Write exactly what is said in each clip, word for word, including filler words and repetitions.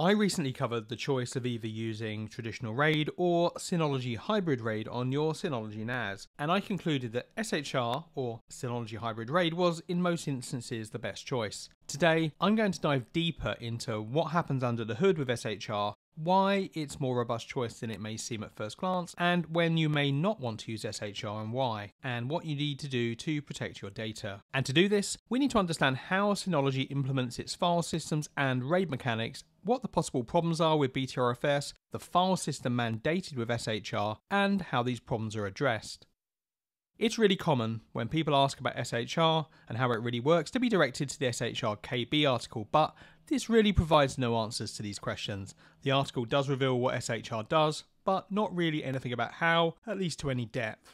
I recently covered the choice of either using traditional RAID or Synology Hybrid RAID on your Synology N A S, and I concluded that S H R, or Synology Hybrid RAID, was in most instances the best choice. Today, I'm going to dive deeper into what happens under the hood with S H R, why it's more robust choice than it may seem at first glance, and when you may not want to use S H R and why, and what you need to do to protect your data. And to do this, we need to understand how Synology implements its file systems and RAID mechanics, what the possible problems are with B T R F S, the file system mandated with S H R, and how these problems are addressed. It's really common when people ask about S H R and how it really works to be directed to the S H R K B article, but this really provides no answers to these questions. The article does reveal what S H R does, but not really anything about how, at least to any depth.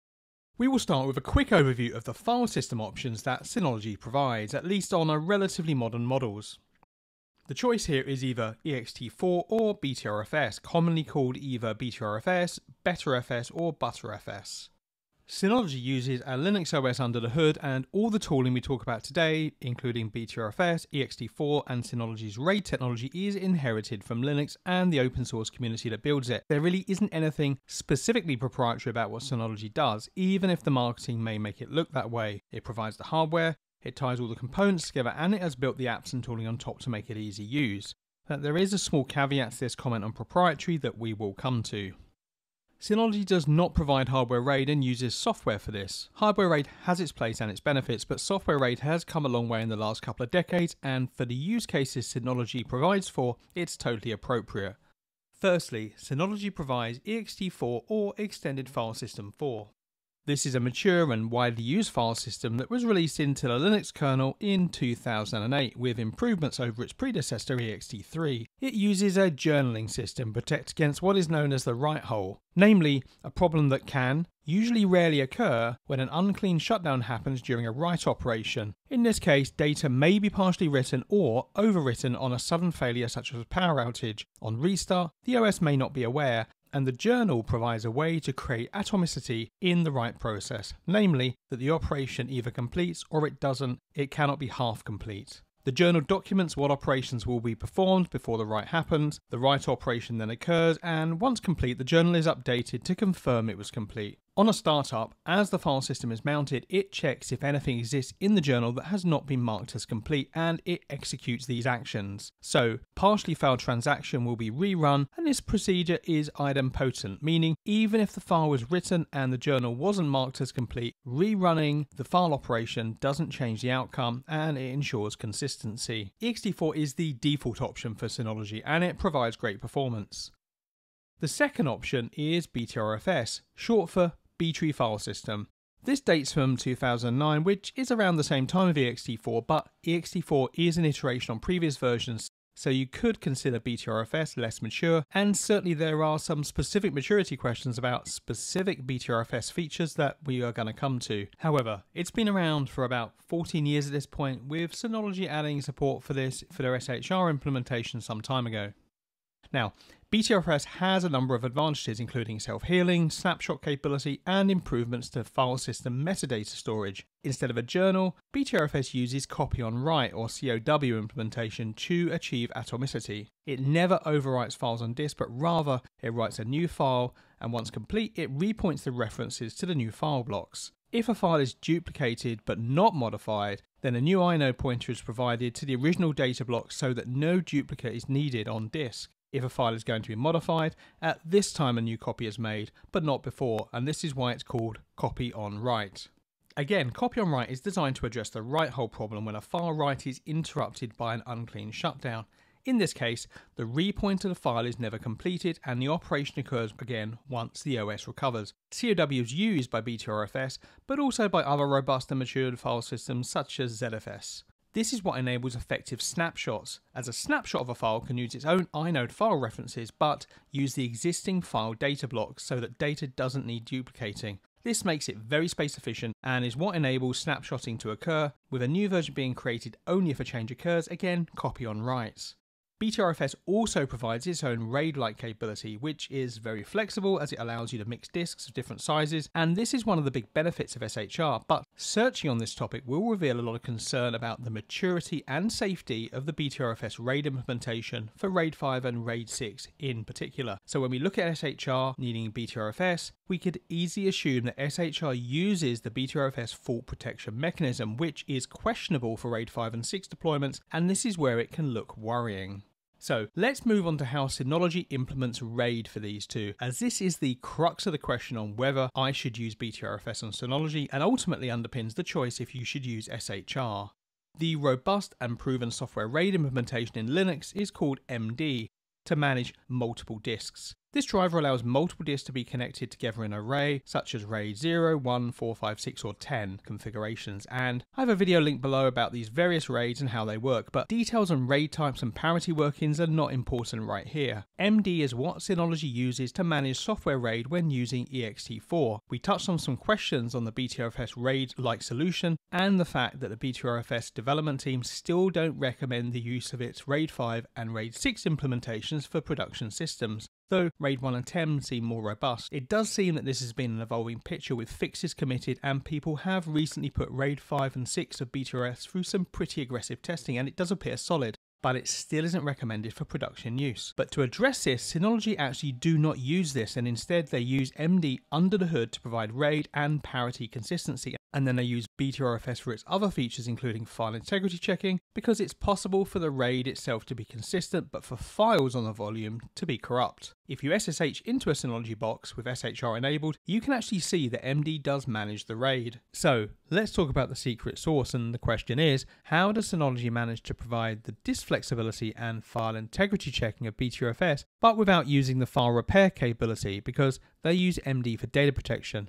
We will start with a quick overview of the file system options that Synology provides, at least on our relatively modern models. The choice here is either E X T four or B T R F S, commonly called either B T R F S, B T R F S or B T R F S. Synology uses a Linux O S under the hood, and all the tooling we talk about today, including B T R F S, E X T four and Synology's RAID technology, is inherited from Linux and the open source community that builds it. There really isn't anything specifically proprietary about what Synology does, even if the marketing may make it look that way. It provides the hardware, it ties all the components together, and it has built the apps and tooling on top to make it easy use. But there is a small caveat to this comment on proprietary that we will come to. Synology does not provide hardware RAID and uses software for this. Hardware RAID has its place and its benefits, but software RAID has come a long way in the last couple of decades, and for the use cases Synology provides for, it's totally appropriate. Firstly, Synology provides E X T four or Extended File System four. This is a mature and widely used file system that was released into the Linux kernel in two thousand eight with improvements over its predecessor E X T three. It uses a journaling system to protect against what is known as the write hole, namely a problem that can, usually rarely occur, when an unclean shutdown happens during a write operation. In this case, data may be partially written or overwritten on a sudden failure such as a power outage. On restart, the O S may not be aware, and the journal provides a way to create atomicity in the write process, namely that the operation either completes or it doesn't, it cannot be half complete. The journal documents what operations will be performed before the write happens, the write operation then occurs, and once complete the journal is updated to confirm it was complete. On a startup, as the file system is mounted, it checks if anything exists in the journal that has not been marked as complete, and it executes these actions. So, partially failed transaction will be rerun, and this procedure is idempotent, meaning even if the file was written and the journal wasn't marked as complete, rerunning the file operation doesn't change the outcome, and it ensures consistency. E X T four is the default option for Synology, and it provides great performance. The second option is B T R F S, short for B-Tree File System. This dates from two thousand nine, which is around the same time of E X T four, but E X T four is an iteration on previous versions, so you could consider B T R F S less mature, and certainly there are some specific maturity questions about specific B T R F S features that we are going to come to. However, it's been around for about fourteen years at this point, with Synology adding support for this for their S H R implementation some time ago. Now, B T R F S has a number of advantages, including self-healing, snapshot capability, and improvements to file system metadata storage. Instead of a journal, B T R F S uses copy on write or C O W implementation to achieve atomicity. It never overwrites files on disk, but rather it writes a new file, and once complete, it repoints the references to the new file blocks. If a file is duplicated but not modified, then a new inode pointer is provided to the original data block so that no duplicate is needed on disk. If a file is going to be modified, at this time a new copy is made, but not before, and this is why it's called copy on write. Again, copy on write is designed to address the write hole problem when a file write is interrupted by an unclean shutdown. In this case, the repoint of the file is never completed and the operation occurs again once the O S recovers. C O W is used by B T R F S, but also by other robust and matured file systems such as Z F S. This is what enables effective snapshots, as a snapshot of a file can use its own inode file references but use the existing file data blocks so that data doesn't need duplicating. This makes it very space efficient and is what enables snapshotting to occur, with a new version being created only if a change occurs, again copy on write. B T R F S also provides its own RAID-like capability, which is very flexible as it allows you to mix disks of different sizes, and this is one of the big benefits of S H R, but Searching on this topic will reveal a lot of concern about the maturity and safety of the B T R F S RAID implementation for RAID five and RAID six in particular. So when we look at S H R needing B T R F S, we could easily assume that S H R uses the B T R F S fault protection mechanism, which is questionable for RAID five and six deployments, and this is where it can look worrying. So let's move on to how Synology implements RAID for these two, as this is the crux of the question on whether I should use B T R F S on Synology and ultimately underpins the choice if you should use S H R. The robust and proven software RAID implementation in Linux is called M D to manage multiple disks. This driver allows multiple disks to be connected together in an array, such as RAID zero, one, four, five, six or ten configurations, and I have a video link below about these various RAIDs and how they work, but details on RAID types and parity workings are not important right here. M D is what Synology uses to manage software RAID when using E X T four. We touched on some questions on the B T R F S RAID-like solution and the fact that the B T R F S development team still don't recommend the use of its RAID five and RAID six implementations for production systems. Though RAID one and ten seem more robust, it does seem that this has been an evolving picture with fixes committed, and people have recently put RAID five and six of B T R F S through some pretty aggressive testing, and it does appear solid, but it still isn't recommended for production use. But to address this, Synology actually do not use this, and instead they use M D under the hood to provide RAID and parity consistency, and then they use B T R F S for its other features including file integrity checking, because it's possible for the RAID itself to be consistent but for files on the volume to be corrupt. If you S S H into a Synology box with S H R enabled, you can actually see that M D does manage the RAID. So let's talk about the secret sauce, and the question is, how does Synology manage to provide the disk flexibility and file integrity checking of B T R F S but without using the file repair capability, because they use M D for data protection?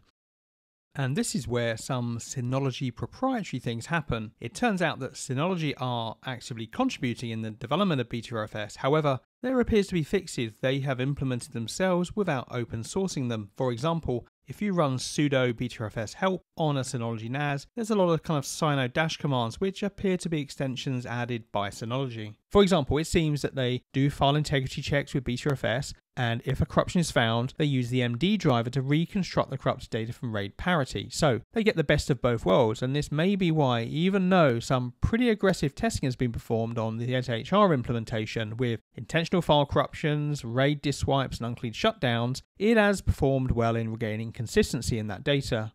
And this is where some Synology proprietary things happen. It turns out that Synology are actively contributing in the development of B T R F S. However, there appears to be fixes they have implemented themselves without open sourcing them. For example, if you run sudo B T R F S help on a Synology N A S, there's a lot of kind of Syno dash commands which appear to be extensions added by Synology. For example, it seems that they do file integrity checks with B T R F S, and if a corruption is found, they use the M D driver to reconstruct the corrupted data from RAID parity. So they get the best of both worlds, and this may be why, even though some pretty aggressive testing has been performed on the S H R implementation with intentional file corruptions, RAID disk swipes and unclean shutdowns, it has performed well in regaining consistency in that data.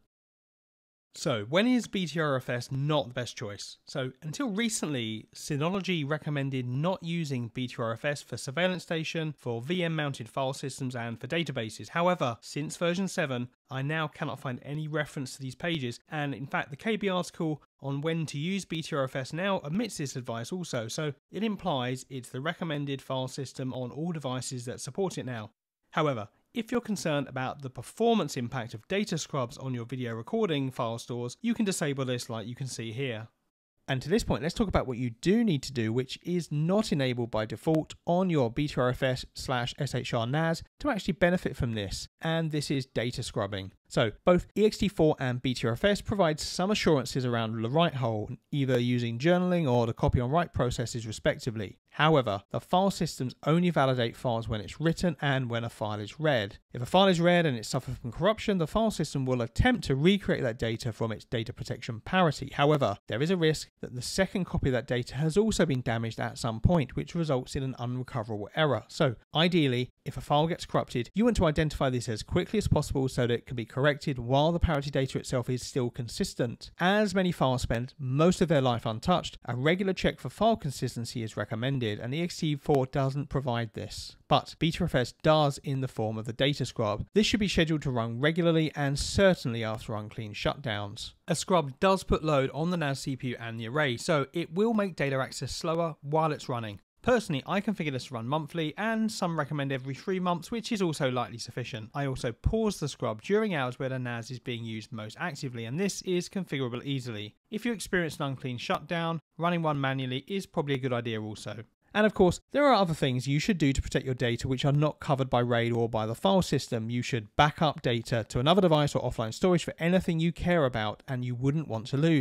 So when is B T R F S not the best choice? So until recently, Synology recommended not using B T R F S for surveillance station, for V M mounted file systems and for databases. However, since version seven, I now cannot find any reference to these pages, and in fact the K B article on when to use B T R F S now omits this advice also, so it implies it's the recommended file system on all devices that support it now. However, if you're concerned about the performance impact of data scrubs on your video recording file stores, you can disable this like you can see here. And to this point, let's talk about what you do need to do, which is not enabled by default on your B T R F S slash S H R N A S to actually benefit from this, and this is data scrubbing. So both E X T four and B T R F S provide some assurances around the write hole, either using journaling or the copy on write processes respectively. However, the file systems only validate files when it's written and when a file is read. If a file is read and it suffers from corruption, the file system will attempt to recreate that data from its data protection parity. However, there is a risk that the second copy of that data has also been damaged at some point, which results in an unrecoverable error. So ideally, if a file gets corrupted, you want to identify this as quickly as possible so that it can be corrected while the parity data itself is still consistent. As many files spend most of their life untouched, a regular check for file consistency is recommended, and E X T four doesn't provide this. But B T R F S does in the form of the data scrub. This should be scheduled to run regularly and certainly after unclean shutdowns. A scrub does put load on the N A S C P U and the array, so it will make data access slower while it's running. Personally, I configure this to run monthly, and some recommend every three months, which is also likely sufficient. I also pause the scrub during hours where the N A S is being used most actively, and this is configurable easily. If you experience an unclean shutdown, running one manually is probably a good idea also. And of course, there are other things you should do to protect your data which are not covered by RAID or by the file system. You should back up data to another device or offline storage for anything you care about and you wouldn't want to lose.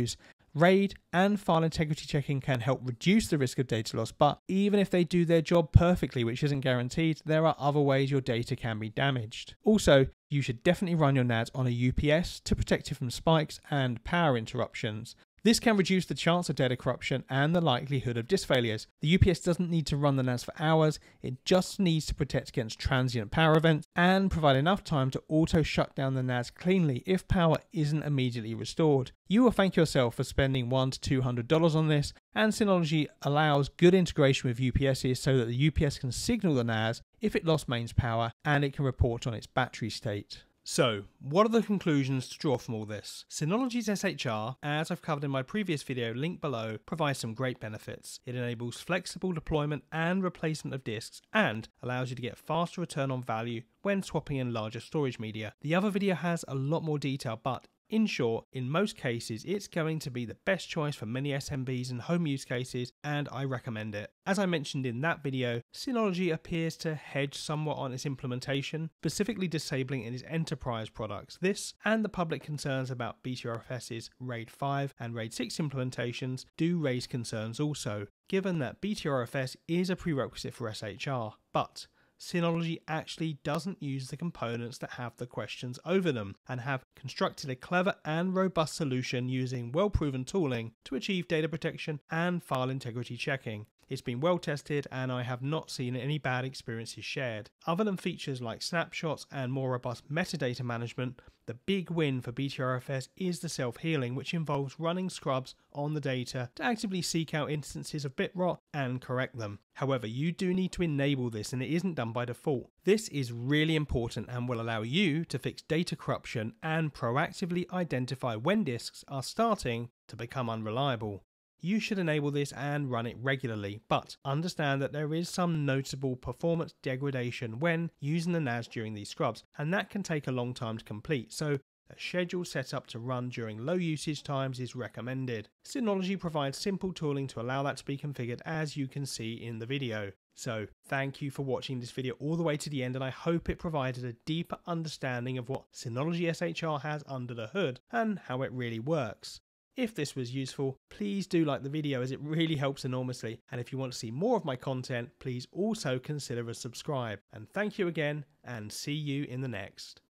RAID and file integrity checking can help reduce the risk of data loss, but even if they do their job perfectly, which isn't guaranteed, there are other ways your data can be damaged. Also, you should definitely run your N A S on a U P S to protect it from spikes and power interruptions. This can reduce the chance of data corruption and the likelihood of disk failures. The U P S doesn't need to run the N A S for hours, it just needs to protect against transient power events and provide enough time to auto shut down the N A S cleanly if power isn't immediately restored. You will thank yourself for spending one to two hundred dollars on this, and Synology allows good integration with U P Ss so that the U P S can signal the N A S if it lost mains power and it can report on its battery state. So, what are the conclusions to draw from all this? Synology's S H R, as I've covered in my previous video linked below, provides some great benefits. It enables flexible deployment and replacement of disks and allows you to get faster return on value when swapping in larger storage media. The other video has a lot more detail, but in short, in most cases, it's going to be the best choice for many S M Bs and home use cases, and I recommend it. As I mentioned in that video, Synology appears to hedge somewhat on its implementation, specifically disabling in its enterprise products. This, and the public concerns about BTRFS's RAID five and RAID six implementations, do raise concerns also, given that B T R F S is a prerequisite for S H R. But Synology actually doesn't use the components that have the questions over them, and have constructed a clever and robust solution using well-proven tooling to achieve data protection and file integrity checking. It's been well tested and I have not seen any bad experiences shared. Other than features like snapshots and more robust metadata management, the big win for B T R F S is the self-healing, which involves running scrubs on the data to actively seek out instances of bit rot and correct them. However, you do need to enable this and it isn't done by default. This is really important and will allow you to fix data corruption and proactively identify when disks are starting to become unreliable. You should enable this and run it regularly, but understand that there is some notable performance degradation when using the N A S during these scrubs, and that can take a long time to complete, so a scheduled setup to run during low usage times is recommended. Synology provides simple tooling to allow that to be configured, as you can see in the video. So thank you for watching this video all the way to the end, and I hope it provided a deeper understanding of what Synology S H R has under the hood and how it really works. If this was useful, please do like the video as it really helps enormously, and if you want to see more of my content, please also consider a subscribe. And thank you again, and see you in the next.